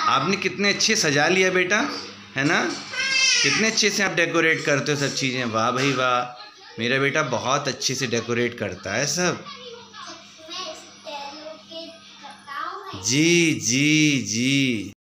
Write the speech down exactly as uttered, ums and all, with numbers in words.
आपने कितने अच्छे सजा लिया बेटा, है ना। कितने अच्छे से आप डेकोरेट करते हो सब चीज़ें। वाह भाई वाह, मेरा बेटा बहुत अच्छे से डेकोरेट करता है सब। जी जी जी।